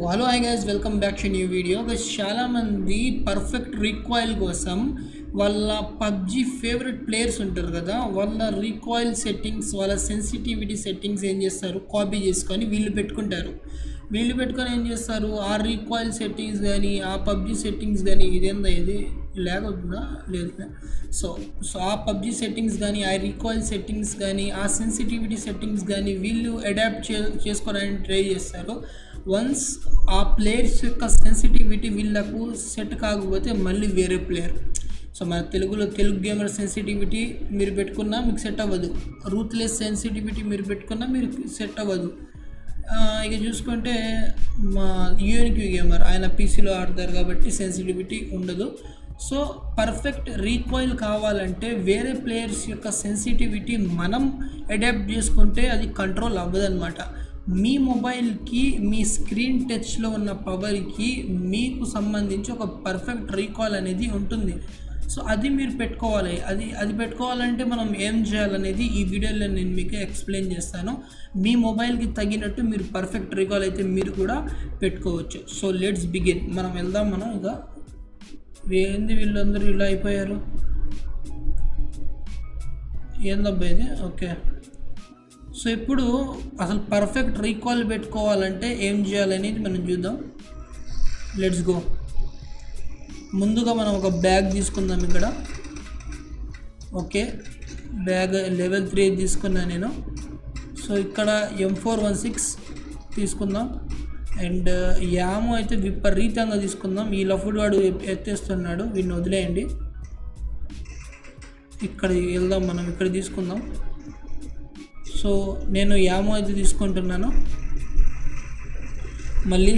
Hello hi guys, welcome back to new video. చాలామంది perfect recoil కోసం వాళ్ళ PUBG favourite players ఉంటారు కదా, వాళ్ళ రీకాయిల్ సెట్టింగ్స్, వాళ్ళ సెన్సిటివిటీ సెట్టింగ్స్ ఏం చేస్తారు, కాపీ చేసుకొని వీళ్ళు పెట్టుకుంటారు. ఏం చేస్తారు, ఆ రీకాయిల్ సెట్టింగ్స్ కానీ ఆ పబ్జీ సెట్టింగ్స్ కానీ ఇదేందా ఇది లేకపోతుందా లేదు. సో ఆ పబ్జీ సెట్టింగ్స్ కానీ ఆ రీకాయిల్ సెట్టింగ్స్ కానీ ఆ సెన్సిటివిటీ సెట్టింగ్స్ కానీ వీళ్ళు అడాప్ట్ చేసుకోవడానికి ట్రై చేస్తారు. వన్స్ ఆ ప్లేయర్స్ యొక్క సెన్సిటివిటీ వీళ్ళకు సెట్ కాకపోతే మళ్ళీ వేరే ప్లేయర్, సో మన తెలుగు గేమర్ సెన్సిటివిటీ మీరు పెట్టుకున్నా మీకు సెట్ అవ్వదు, రూత్లెస్ సెన్సిటివిటీ మీరు పెట్టుకున్నా మీరు సెట్ అవ్వదు. ఇక చూసుకుంటే మా యూఎన్క్యూ గేమర్ ఆయన పీసీలో ఆడతారు కాబట్టి సెన్సిటివిటీ ఉండదు. సో పర్ఫెక్ట్ రీకాయిల్ కావాలంటే వేరే ప్లేయర్స్ యొక్క సెన్సిటివిటీ మనం అడాప్ట్ చేసుకుంటే అది కంట్రోల్ అవ్వదన్నమాట. మీ మొబైల్కి మీ స్క్రీన్ టచ్లో ఉన్న పవర్కి మీకు సంబంధించి ఒక పర్ఫెక్ట్ రీకాల్ అనేది ఉంటుంది. సో అది మీరు పెట్టుకోవాలి. అది పెట్టుకోవాలంటే మనం ఏం చేయాలనేది ఈ వీడియోలో నేను మీకు ఎక్స్ప్లెయిన్ చేస్తాను. మీ మొబైల్కి తగినట్టు మీరు పర్ఫెక్ట్ రీకాల్ అయితే మీరు కూడా పెట్టుకోవచ్చు. So let's begin. మనం వెళ్దాం. మనం ఇక ఏంది వీళ్ళందరూ ఇలా అయిపోయారు, ఏందబ్బా ఇది? ఓకే, సో ఇప్పుడు అసలు పర్ఫెక్ట్ రీకాల్ పెట్టుకోవాలంటే ఏం చేయాలనేది మనం చూద్దాం. Let's go. ముందుగా మనం ఒక బ్యాగ్ తీసుకుందాం ఇక్కడ. ఓకే, బ్యాగ్ లెవెల్ 3 తీసుకున్నాను నేను. సో ఇక్కడ M416 తీసుకుందాం. అండ్ యామో అయితే విపరీతంగా తీసుకుందాం. ఈ లఫుడ్ వాడు ఎత్తేస్తున్నాడు, వీడిని వదిలేయండి. ఇక్కడ వెళ్దాం, మనం ఇక్కడ తీసుకుందాం. సో నేను యామో అయితే తీసుకుంటున్నాను. మళ్ళీ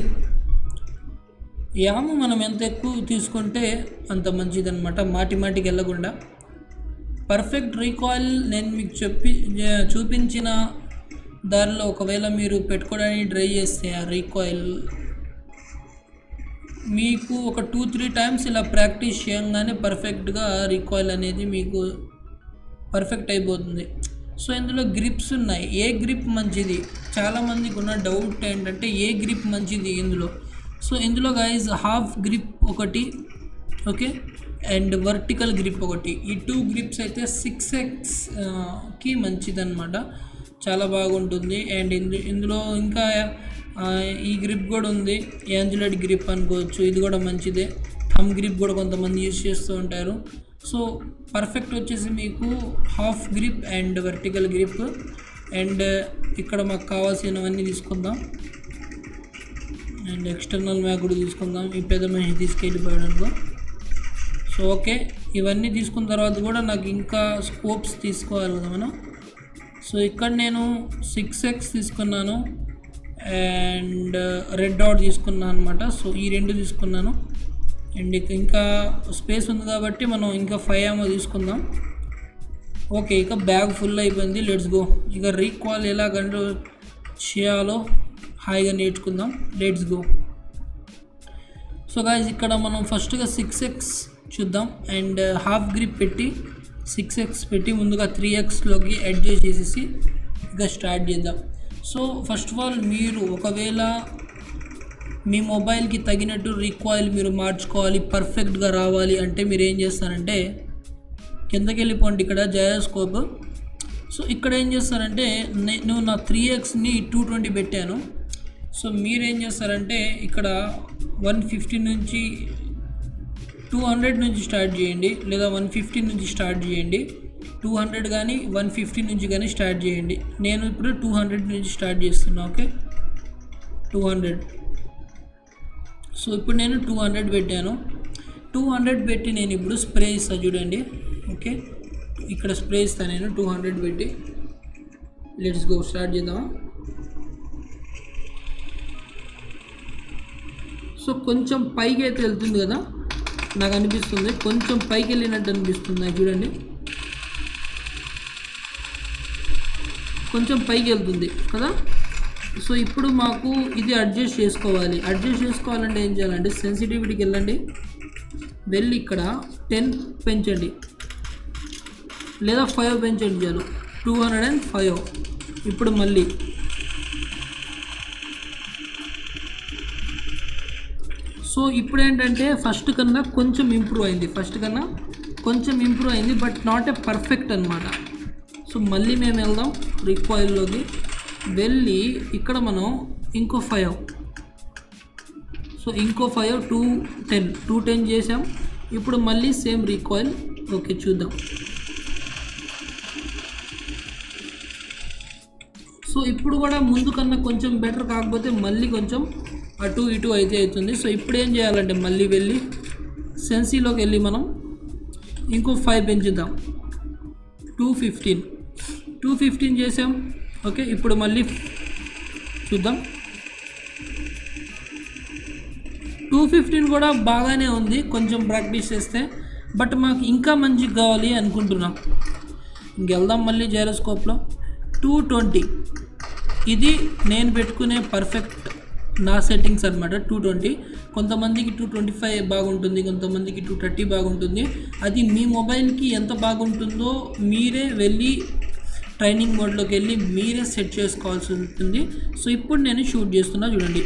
యామో మనం ఎంత ఎక్కువ తీసుకుంటే అంత మంచిదన్నమాట, మాటికి వెళ్ళకుండా. పర్ఫెక్ట్ రీకాయిల్ నేను మీకు చూపించిన దారిలో ఒకవేళ మీరు పెట్టుకోవడానికి ట్రై చేస్తే ఆ రీకాయిల్ మీకు ఒక 2-3 టైమ్స్ ఇలా ప్రాక్టీస్ చేయగానే పర్ఫెక్ట్గా రీకాయిల్ అనేది మీకు పర్ఫెక్ట్ అయిపోతుంది. సో ఇందులో గ్రిప్స్ ఉన్నాయి. ఏ గ్రిప్ మంచిది, చాలామందికి ఉన్న డౌట్ ఏంటంటే ఏ గ్రిప్ మంచిది ఇందులో. సో ఇందులో గైజ్ హాఫ్ గ్రిప్ ఒకటి, ఓకే, అండ్ వర్టికల్ గ్రిప్ ఒకటి. ఈ 2 గ్రిప్స్ అయితే 6xకి మంచిదన్నమాట, చాలా బాగుంటుంది. అండ్ ఇందులో ఇంకా ఈ గ్రిప్ కూడా ఉంది, యాంజులైట్ గ్రిప్ అనుకోవచ్చు, ఇది కూడా మంచిదే. థమ్ గ్రిప్ కూడా కొంతమంది యూజ్ చేస్తూ ఉంటారు. సో పర్ఫెక్ట్ వచ్చేసి మీకు half grip and vertical grip. And ఇక్కడ మాకు కావాల్సినవన్నీ తీసుకుందాం. అండ్ ఎక్స్టర్నల్ మ్యాగ్ కూడా తీసుకుందాం. ఈ పెద్ద మనిషి తీసుకెళ్ళిపోయాడు అనుకో. సో ఓకే, ఇవన్నీ తీసుకున్న తర్వాత కూడా నాకు ఇంకా స్కోప్స్ తీసుకోవాలి కదా మనం. సో ఇక్కడ నేను 6x తీసుకున్నాను అండ్ రెడ్ డాట్ తీసుకున్నాను అనమాట. సో ఈ 2 తీసుకున్నాను. అండ్ ఇంకా స్పేస్ ఉంది కాబట్టి మనం ఇంకా 5 ఏమో తీసుకుందాం. ఓకే, ఇక బ్యాగ్ ఫుల్ అయిపోయింది. Let's go. ఇక రీకాల్ ఎలా కంట్రోల్ చేయాలో హాయిగా నేర్చుకుందాం. Let's go. సో గాయ్స్, ఇక్కడ మనం ఫస్ట్గా 6x చూద్దాం. అండ్ హాఫ్ గ్రిప్ పెట్టి 6x పెట్టి ముందుగా 3xలోకి అడ్జస్ట్ చేసేసి ఇక స్టార్ట్ చేద్దాం. సో ఫస్ట్ ఆఫ్ ఆల్ మీరు ఒకవేళ మీ మొబైల్కి తగినట్టు రీకాయిల్ మీరు మార్చుకోవాలి, పర్ఫెక్ట్గా రావాలి అంటే మీరు ఏం చేస్తారంటే కిందకి వెళ్ళిపోండి, ఇక్కడ జయోస్కోప్. సో ఇక్కడ ఏం చేస్తారంటే నేను నా 3xని 220 పెట్టాను. సో మీరేం చేస్తారంటే ఇక్కడ 150 నుంచి 200 నుంచి స్టార్ట్ చేయండి, లేదా 150 నుంచి స్టార్ట్ చేయండి. 200 కానీ 150 నుంచి కానీ స్టార్ట్ చేయండి. నేను ఇప్పుడు 200 నుంచి స్టార్ట్ చేస్తున్నా. ఓకే, 200. సో ఇప్పుడు నేను 200 పెట్టాను. 200 పెట్టి నేను ఇప్పుడు స్ప్రే ఇస్తాను చూడండి. ఓకే, ఇక్కడ స్ప్రే ఇస్తాను నేను 200 పెట్టి. లెట్స్ గో, స్టార్ట్ చేద్దామా. సో కొంచెం పైకి అయితే వెళ్తుంది కదా, నాకు అనిపిస్తుంది కొంచెం పైకి వెళ్ళినట్టు అనిపిస్తుంది నాకు, చూడండి కొంచెం పైకి వెళ్తుంది కదా. సో ఇప్పుడు మాకు ఇది అడ్జస్ట్ చేసుకోవాలంటే ఏం చేయాలంటే సెన్సిటివిటీకి వెళ్ళండి, వెళ్ళి ఇక్కడ 10 పెంచండి లేదా 5 పెంచండి చాలు, 205. ఇప్పుడు మళ్ళీ సో ఇప్పుడు ఏంటంటే ఫస్ట్ కన్నా కొంచెం ఇంప్రూవ్ అయింది బట్ నాట్ ఏ పర్ఫెక్ట్ అనమాట. సో మళ్ళీ మేము వెళ్దాం రికాయిల్లోకి వెళ్ళి ఇక్కడ మనం ఇంకో 5, సో ఇంకో 5 210 చేసాం. ఇప్పుడు మళ్ళీ సేమ్ రికాయిల్. ఓకే చూద్దాం. సో ఇప్పుడు కూడా ముందు కన్నా కొంచెం బెటర్, కాకపోతే మళ్ళీ కొంచెం అటు ఇటు అయితే అవుతుంది. సో ఇప్పుడు ఏం చేయాలంటే మళ్ళీ వెళ్ళి సెన్సీలోకి వెళ్ళి మనం ఇంకో 5 పెంచుదాం. 215 చేసాం. ఓకే ఇప్పుడు మళ్ళీ చూద్దాం. 215 కూడా బాగానే ఉంది కొంచెం ప్రాక్టీస్ చేస్తే, బట్ మాకు ఇంకా మంచిగా కావాలి అనుకుంటున్నాం. ఇంకెళ్దాం మళ్ళీ జైరోస్కోప్లో. 220 ఇది నేను పెట్టుకునే పర్ఫెక్ట్ నా సెట్టింగ్స్ అనమాట. 220 కొంతమందికి 225 బాగుంటుంది, కొంతమందికి 230 బాగుంటుంది. అది మీ మొబైల్కి ఎంత బాగుంటుందో మీరే వెళ్ళి ట్రైనింగ్ మోడ్లోకి వెళ్ళి మీరే సెట్ చేసుకోవాల్సి ఉంటుంది. సో ఇప్పుడు నేను షూట్ చేస్తున్నా చూడండి.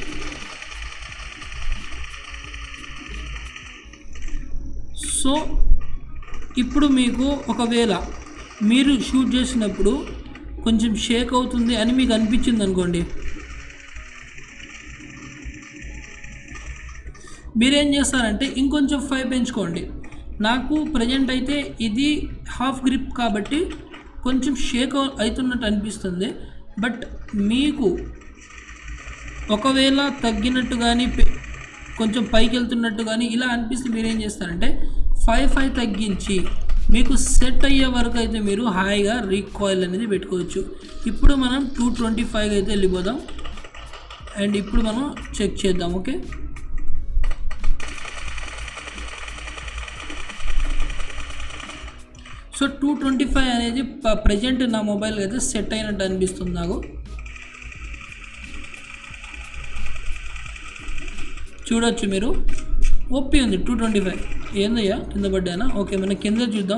సో ఇప్పుడు మీకు ఒకవేళ మీరు షూట్ చేసినప్పుడు కొంచెం షేక్ అవుతుంది అని మీకు అనిపించింది అనుకోండి, మీరేం చేస్తారంటే ఇంకొంచెం 5 పెంచుకోండి. నాకు ప్రజెంట్ అయితే ఇది హాఫ్ గ్రిప్ కాబట్టి కొంచెం షేక్ అవుతున్నట్టు అనిపిస్తుంది. బట్ మీకు ఒకవేళ తగ్గినట్టు కానీ కొంచెం పైకి వెళ్తున్నట్టు కానీ ఇలా అనిపిస్తే మీరేం చేస్తారంటే 5 తగ్గించి మీకు సెట్ అయ్యే వరకు అయితే మీరు హాయిగా రీకాయిల్ అనేది పెట్టుకోవచ్చు. ఇప్పుడు మనం 225 అయితే వెళ్ళిపోదాం. అండ్ ఇప్పుడు మనం చెక్ చేద్దాం. ఓకే సో 225 అనేది ప్రజెంట్ నా మొబైల్ అయితే సెట్ అయినట్టు అనిపిస్తుంది నాకు. చూడొచ్చు మీరు, ఓపీ ఉంది 225. ఏందయ్యా కింద పడ్డానా? ఓకే మనం కింద చూద్దాం.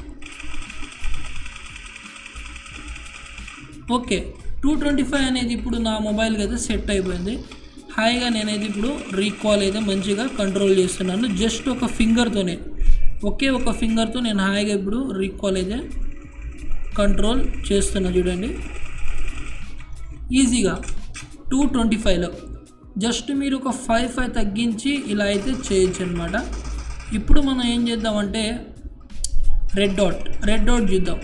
ఓకే 225 అనేది ఇప్పుడు నా మొబైల్కి అయితే సెట్ అయిపోయింది. హాయిగా నేనైతే ఇప్పుడు రీకాల్ అయితే మంచిగా కంట్రోల్ చేస్తున్నాను. జస్ట్ ఒక ఫింగర్తోనే, ఒకే ఒక ఫింగర్తో నేను హాయిగా ఇప్పుడు రీకాల్ అయితే కంట్రోల్ చేస్తున్నా చూడండి ఈజీగా. 225లో జస్ట్ మీరు ఒక 5 తగ్గించి ఇలా అయితే చేయొచ్చు అనమాట. ఇప్పుడు మనం ఏం చేద్దామంటే రెడ్ డాట్ చూద్దాం.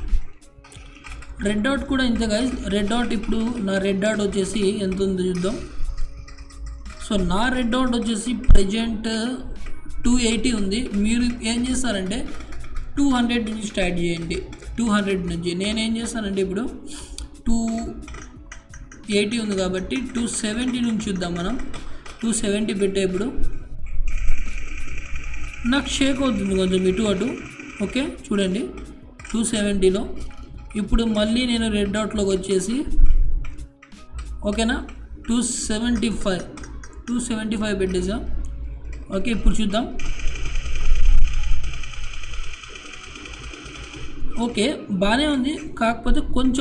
రెడ్ డాట్ కూడా ఇంతే గైస్. రెడ్ డాట్ ఇప్పుడు నా రెడ్ డాట్ వచ్చేసి ఎంత ఉందో చూద్దాం. సో నా రెడ్ డాట్ వచ్చేసి ప్రజెంట్ 280 ఉంది. మీరు ఏం చేస్తారంటే 200 నుంచి స్టార్ట్ చేయండి. 200 నుంచి నేనేం చేస్తానంటే ఇప్పుడు 280 ఉంది కాబట్టి 270 నుంచి చూద్దాం మనం. 270 పెట్టే ఇప్పుడు నాకు షేక్ అవుతుంది కొంచెం ఇటు అటు. ఓకే చూడండి 270లో. ఇప్పుడు మళ్ళీ నేను రెడ్ డాట్లోకి వచ్చేసి ఓకేనా 275 పెట్టేసా. ఓకే ఇప్పుడు చూద్దాం. ఓకే బాగానే ఉంది, కాకపోతే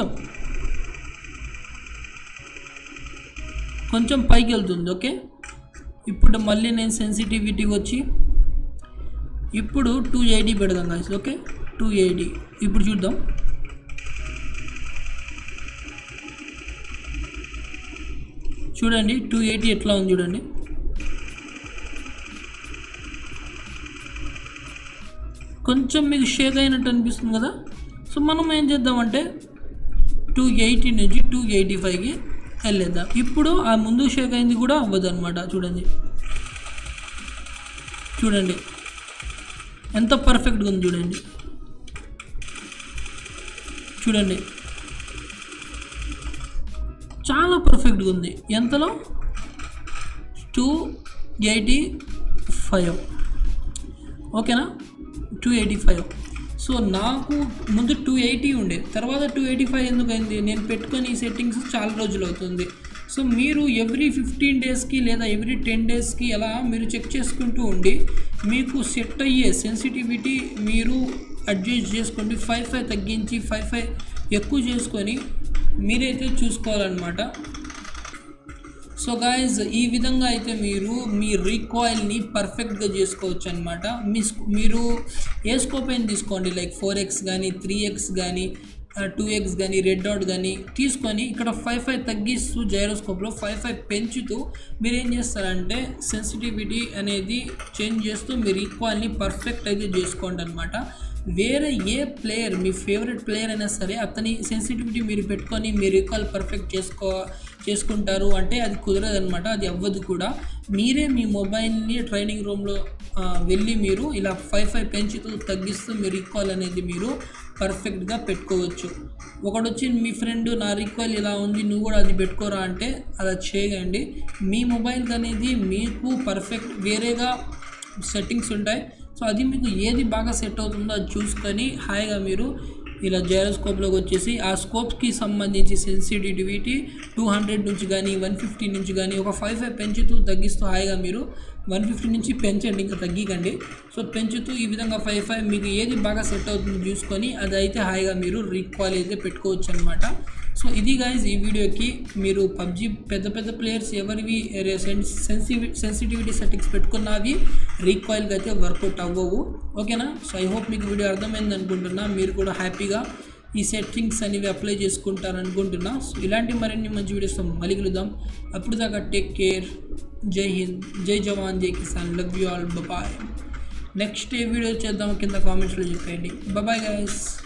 కొంచెం పైకి వెళ్తుంది. ఓకే ఇప్పుడు మళ్ళీ నేను సెన్సిటివిటీ వచ్చి ఇప్పుడు 280 పెడదాం గాయస్. ఓకే 280 ఇప్పుడు చూద్దాం. చూడండి 280 ఎట్లా ఉంది చూడండి. కొంచెం మీకు షేక్ అయినట్టు అనిపిస్తుంది కదా. సో మనం ఏం చేద్దామంటే 280 నుంచి 285కి వెళ్ళేద్దాం. ఇప్పుడు ఆ ముందు షేక్ అయింది కూడా అవ్వదు అనమాట. చూడండి ఎంత పర్ఫెక్ట్గా ఉంది చూడండి చాలా పర్ఫెక్ట్గా ఉంది. ఎంతలో 285 ఓకేనా 285. సో నాకు ముందు 280 ఉండే, తర్వాత 285 ఎందుకు అయింది? నేను పెట్టుకొని ఈ సెట్టింగ్స్ చాలా రోజులు అవుతుంది. సో మీరు ఎవ్రీ 15 డేస్కి లేదా ఎవ్రీ 10 డేస్కి అలా మీరు చెక్ చేసుకుంటూ ఉండి మీకు సెట్ అయ్యే సెన్సిటివిటీ మీరు అడ్జస్ట్ చేసుకోండి. 5 తగ్గించి 5 ఎక్కువ చేసుకొని మీరైతే చూసుకోవాలన్నమాట. సో గాయస్ ఈ విధంగా అయితే మీరు మీ రీకాయిల్ని పర్ఫెక్ట్గా చేసుకోవచ్చు అనమాట. మీరు ఏ స్కోప్ అయినా తీసుకోండి, లైక్ 4x కానీ 3x కానీ 2x కానీ రెడ్ డాట్ కానీ తీసుకొని ఇక్కడ 5 తగ్గిస్తూ జైరోస్కోప్లో 5 పెంచుతూ మీరు ఏం చేస్తారంటే సెన్సిటివిటీ అనేది చేంజ్ చేస్తూ మీ రీకాయిల్ని పర్ఫెక్ట్ అయితే చేసుకోండి అనమాట. వేరే ఏ ప్లేయర్ మీ ఫేవరెట్ ప్లేయర్ అయినా సరే అతని సెన్సిటివిటీ మీరు పెట్టుకొని మీ రీకాల్ పర్ఫెక్ట్ చేసుకుంటారు అంటే అది కుదరదు అనమాట, అది అవ్వదు కూడా. మీరే మీ మొబైల్ని ట్రైనింగ్ రూమ్లో వెళ్ళి మీరు ఇలా 5 పెంచుతూ తగ్గిస్తూ మీ రీకాల్ అనేది మీరు పర్ఫెక్ట్గా పెట్టుకోవచ్చు. ఒకడు వచ్చి మీ ఫ్రెండ్ నా రీకాల్ ఇలా ఉంది నువ్వు కూడా అది పెట్టుకోరా అంటే అలా చేయకండి. మీ మొబైల్ అనేది మీకు పర్ఫెక్ట్ వేరేగా సెట్టింగ్స్ ఉంటాయి. సో అది మీకు ఏది బాగా సెట్ అవుతుందో అది చూసుకొని హాయిగా మీరు ఇలా జైరోస్కోప్లోకి వచ్చేసి ఆ స్కోప్కి సంబంధించి సెన్సిటివిటీ 200 నుంచి కానీ 150 నుంచి కానీ ఒక 5 పెంచుతూ తగ్గిస్తూ హాయిగా మీరు 150 నుంచి పెంచండి, ఇంకా తగ్గికండి. సో పెంచుతూ ఈ విధంగా 5 మీకు ఏది బాగా సెట్ అవుతుందో చూసుకొని అది అయితే హాయిగా మీరు రీకాల్ అయితే పెట్టుకోవచ్చు అనమాట. సో ఇది గైజ్ ఈ వీడియోకి. మీరు పబ్జీ పెద్ద ప్లేయర్స్ ఎవరివి సెన్సిటివిటీ సెట్టింగ్స్ పెట్టుకున్నవి రీకాయిల్కి అయితే వర్కౌట్ అవ్వవు, ఓకేనా. సో ఐ హోప్ మీకు వీడియో అర్థమైంది అనుకుంటున్నా. మీరు కూడా హ్యాపీగా ఈ సెట్టింగ్స్ అనేవి అప్లై చేసుకుంటారనుకుంటున్నా. సో ఇలాంటి మరిన్ని మంచి వీడియోస్తో మళ్ళీ కలుద్దాం. అప్పుడు దాకా టేక్ కేర్. జై హింద్, జై జవాన్, జై కిసాన్, love you all, bye. Next ఏ వీడియో చేద్దాం కింద కామెంట్స్లో చెప్పండి. Bye guys.